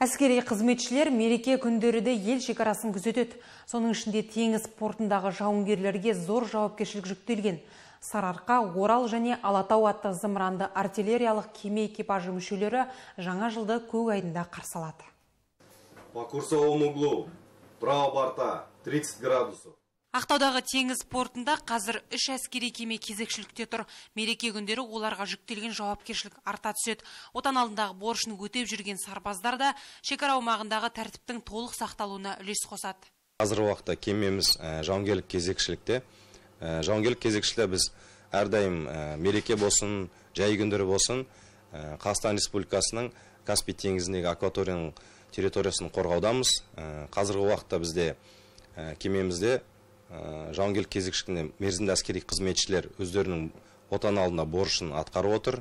Әскери қызметшілер мереке күндерінде ел шекарасын күзетеді. Соның ішінде теңіз портындағы жауынгерлерге зор жауапкершілік жүктелген. Сарыарқа, Орал және Алатау атты зымыранды артиллериялық кеме экипажы мүшелері жаңа жылды көк айдында қарсы алады. По курсовому углу, право борта 30 градусов. Ақтаудағы теңіз портында қазір 3 әскери кеме кезекшілікте тұр. Мереке күндері оларға жүктелген жауапкершілік арта түседі. Отан алдындағы борышын өтеп жүрген сарбаздар да шекара аумағындағы тәртіптің толық сақталуына үлес қосады. Қазіргі уақытта кемеміз жауынгерлік кезекшілікте. Жауынгерлік кезекшілікте біз әрдайым мереке болсын, жай күндері болсын, Қазақстан Республикасының Каспий теңізіндегі акваторияның территориясын қорғаудамыз. Қазіргі уақытта бізде кемемізде жауынгерлік кезекшілігінде мерзімді әскери қызметшілер өздерінің отан алдында борышын атқарып отыр.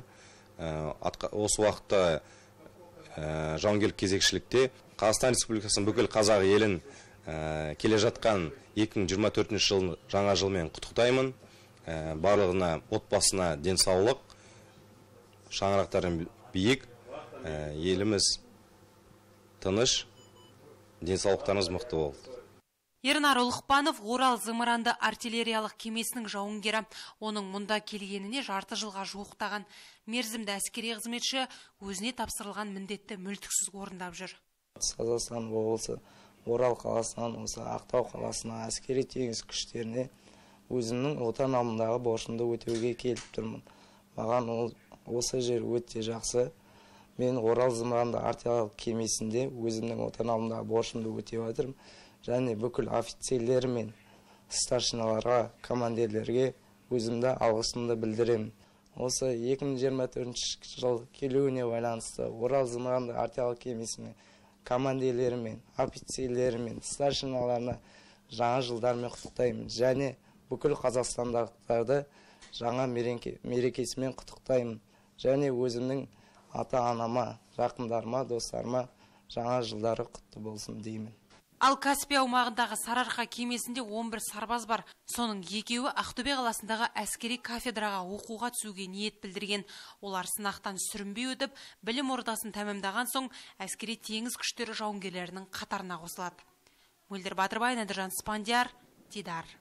Осы уақытта жауынгерлік кезекшілікте Қазақстан Республикасының бүкіл қазақ елін келе жатқан 2024 жылын жаңа жылмен құттықтаймын. Барлығына отбасына денсаулық, шаңырақтарын биік, еліміз тыныш, денсаулықтарыңыз мықты болды. Ернар Ұлықпанов Орал зымыранды артиллериялық кемесінің жауынгері. Оның мұнда келгеніне жарты жылға жуықтаған. Мерзімді әскери қызметші өзіне тапсырылған міндетті мүлтіксіз орындап жүр. Қазақстан облысы Орал қаласынан осы Ақтау қаласына әскери теңіз күштеріне өзімнің отан алдындағы борышымды өтеуге келіп тұрмын. Маған осы жер өте жақсы. Мен Орал зымыранды артиллериялық кемесінде өзімнің отан алдындағы борышымды өтеп жатырмын. Және бүкіл офицерлер мен старшиналарға, командирлерге өзімді алғысымды білдіремін. Осы 2024 жыл келуіне байланысты Орал зымыранды артиллериялық кемесінің командирлері мен офицерлері мен старшиналарына жаңа жылдармен құттықтаймын. Және бүкіл қазақстандықтарды жаңа мерекесімен құттықтаймын. Және өзімнің ата-анама, жақындарыма, достарыма жаңа жылдары құтты болсын деймін. Ал Каспий аумағындағы Сарыарқа кемесінде 11 сарбаз бар. Соның екеуі Ақтөбе қаласындағы әскери кафедраға оқуға түсуге ниет білдірген. Олар сынақтан сүрінбей өтіп, білім ордасын тәмамдаған соң әскери теңіз күштері жауынгерлерінің қатарына қосылады. Мөлдір Батырбай, Надыржан Спандияр, Дидар.